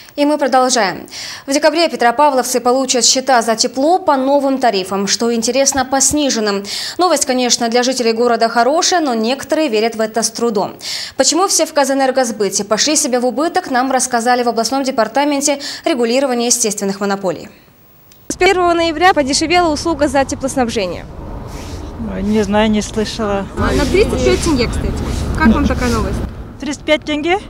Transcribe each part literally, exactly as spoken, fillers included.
И мы продолжаем. В декабре петропавловцы получат счета за тепло по новым тарифам, что интересно, по сниженным. Новость, конечно, для жителей города хорошая, но некоторые верят в это с трудом. Почему все в Казэнергосбыте пошли себе в убыток, нам рассказали в областном департаменте регулирования естественных монополий. С первого ноября подешевела услуга за теплоснабжение. Не знаю, не слышала. А, на тридцать пять тенге, кстати. Как вам такая новость? тридцать пять тенге?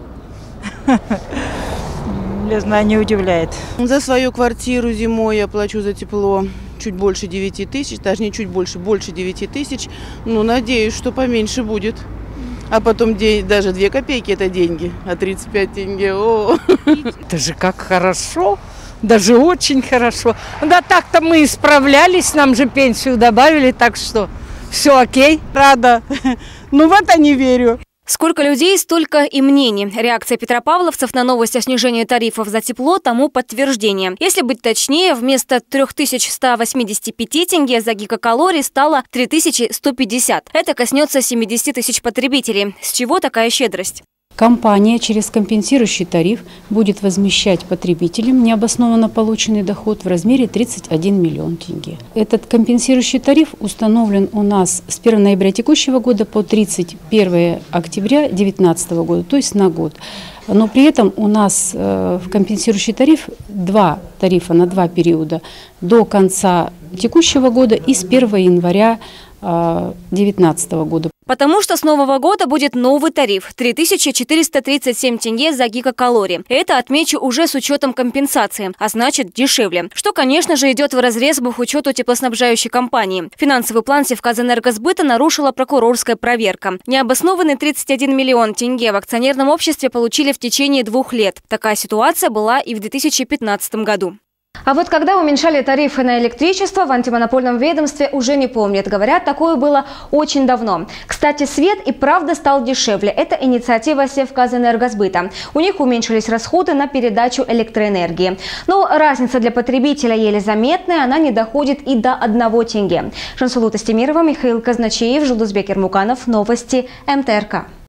Не знаю, не удивляет. За свою квартиру зимой я плачу за тепло чуть больше девяти тысяч, даже не чуть больше, больше девяти тысяч. Ну, надеюсь, что поменьше будет. А потом день, даже две копейки – это деньги, а тридцать пять тенге – о. Это же как хорошо, даже очень хорошо. Да так-то мы исправлялись, нам же пенсию добавили, так что все окей, рада. Ну в это не верю. Сколько людей, столько и мнений. Реакция петропавловцев на новость о снижении тарифов за тепло тому подтверждение. Если быть точнее, вместо трёх тысяч ста восьмидесяти пяти тенге за гигакалорий стало три тысячи сто пятьдесят. Это коснется семидесяти тысяч потребителей. С чего такая щедрость? Компания через компенсирующий тариф будет возмещать потребителям необоснованно полученный доход в размере тридцать один миллион тенге. Этот компенсирующий тариф установлен у нас с первого ноября текущего года по тридцать первое октября две тысячи девятнадцатого года, то есть на год. Но при этом у нас в компенсирующий тариф два тарифа на два периода до конца текущего года и с первого января две тысячи девятнадцатого года. Потому что с нового года будет новый тариф – три тысячи четыреста тридцать семь тенге за гигакалорий. Это, отмечу, уже с учетом компенсации, а значит дешевле. Что, конечно же, идет вразрез бухучету теплоснабжающей компании. Финансовый план Севказэнергосбыта нарушила прокурорская проверка. Необоснованный тридцать один миллион тенге в акционерном обществе получили в течение двух лет. Такая ситуация была и в две тысячи пятнадцатом году. А вот когда уменьшали тарифы на электричество, в антимонопольном ведомстве уже не помнят. Говорят, такое было очень давно. Кстати, свет и правда стал дешевле. Это инициатива Севказэнергосбыта. У них уменьшились расходы на передачу электроэнергии. Но разница для потребителя еле заметная, она не доходит и до одного тенге. Жансулу Тастемирова, Михаил Казначеев, Жулдузбек Ермуканов. Новости эм тэ эр ка.